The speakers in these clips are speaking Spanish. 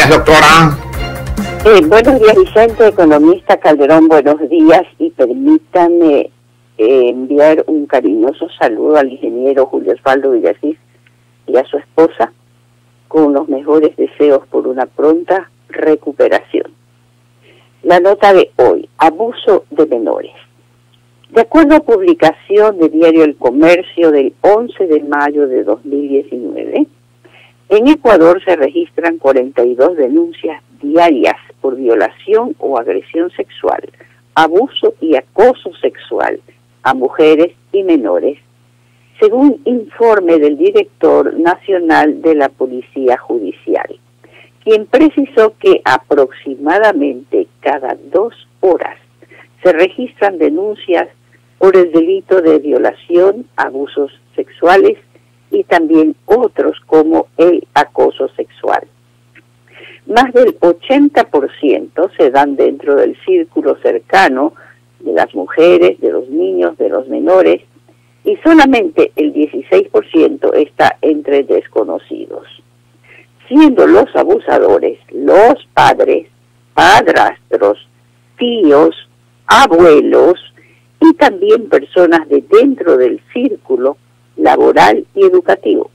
días, doctora. Buenos días, Vicente, economista Calderón, buenos días, y permítanme enviar un cariñoso saludo al ingeniero Julio Osvaldo Villasís y a su esposa, con los mejores deseos por una pronta recuperación. La nota de hoy: abuso de menores. De acuerdo a publicación de Diario El Comercio del 11 de mayo de 2019, en Ecuador se registran 42 denuncias diarias por violación o agresión sexual, abuso y acoso sexual a mujeres y menores, según informe del director nacional de la Policía Judicial, quien precisó que aproximadamente cada 2 horas se registran denuncias por el delito de violación, abusos sexuales y también otros como el acoso sexual. Más del 80% se dan dentro del círculo cercano de las mujeres, de los niños, de los menores, y solamente el 16% está entre desconocidos, siendo los abusadores los padres, padrastros, tíos, abuelos y también personas de dentro del círculo laboral y educativo.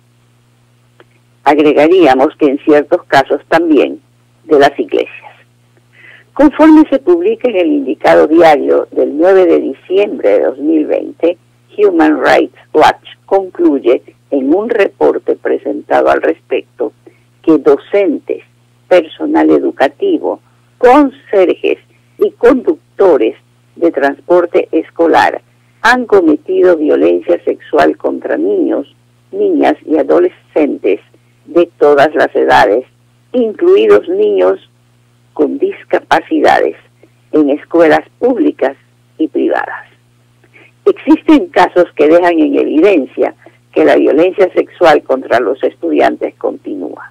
Agregaríamos que en ciertos casos también de las iglesias. Conforme se publica en el indicado diario del 9 de diciembre de 2020, Human Rights Watch concluye en un reporte presentado al respecto que docentes, personal educativo, conserjes y conductores de transporte escolar han cometido violencia sexual contra niños, niñas y adolescentes de todas las edades, incluidos niños con discapacidades, en escuelas públicas y privadas. Existen casos que dejan en evidencia que la violencia sexual contra los estudiantes continúa.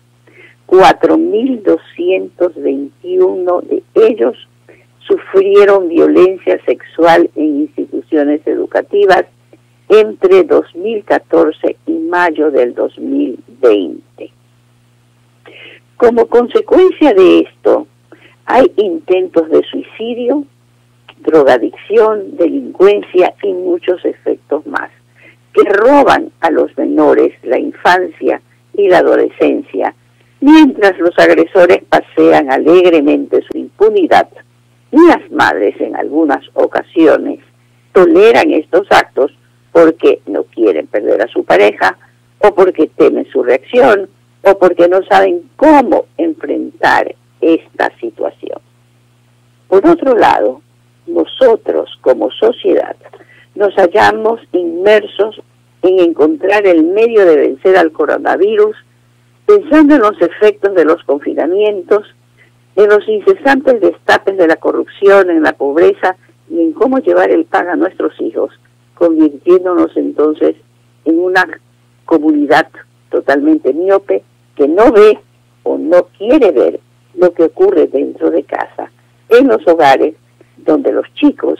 4.221 de ellos sufrieron violencia sexual en instituciones educativas entre 2014 y mayo del 2020. Como consecuencia de esto, hay intentos de suicidio, drogadicción, delincuencia y muchos efectos más, que roban a los menores la infancia y la adolescencia, mientras los agresores pasean alegremente su impunidad. Y las madres en algunas ocasiones toleran estos actos porque no quieren perder a su pareja, o porque temen su reacción, o porque no saben cómo enfrentar esta situación. Por otro lado, nosotros como sociedad nos hallamos inmersos en encontrar el medio de vencer al coronavirus, pensando en los efectos de los confinamientos, en los incesantes destapes de la corrupción, en la pobreza y en cómo llevar el pan a nuestros hijos, convirtiéndonos entonces en una comunidad totalmente miope que no ve o no quiere ver lo que ocurre dentro de casa, en los hogares donde los chicos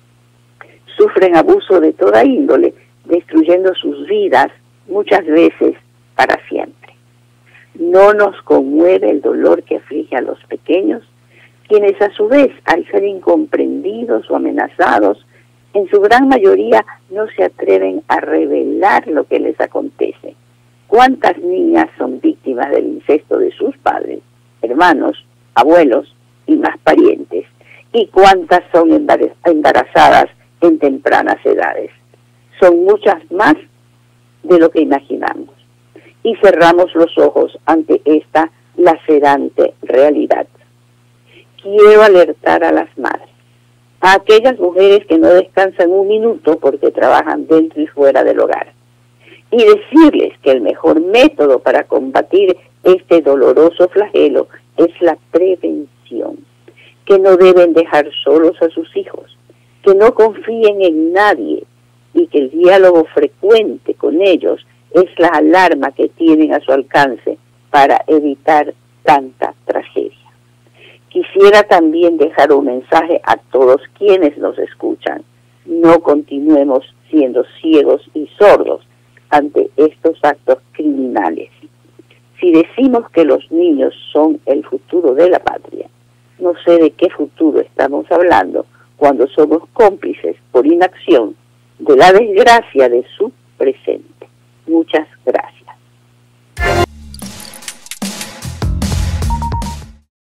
sufren abuso de toda índole, destruyendo sus vidas muchas veces para siempre. No nos conmueve el dolor que aflige a los pequeños, quienes a su vez, al ser incomprendidos o amenazados, en su gran mayoría no se atreven a revelar lo que les acontece. ¿Cuántas niñas son víctimas del incesto de sus padres, hermanos, abuelos y más parientes? ¿Y cuántas son embarazadas en tempranas edades? Son muchas más de lo que imaginamos. Y cerramos los ojos ante esta lacerante realidad. Quiero alertar a las madres, a aquellas mujeres que no descansan un minuto porque trabajan dentro y fuera del hogar, y decirles que el mejor método para combatir este doloroso flagelo es la prevención, que no deben dejar solos a sus hijos, que no confíen en nadie y que el diálogo frecuente con ellos es la alarma que tienen a su alcance para evitar tanta tragedia. Quisiera también dejar un mensaje a todos quienes nos escuchan. No continuemos siendo ciegos y sordos ante estos actos criminales. Si decimos que los niños son el futuro de la patria, no sé de qué futuro estamos hablando cuando somos cómplices por inacción de la desgracia de su presente. Muchas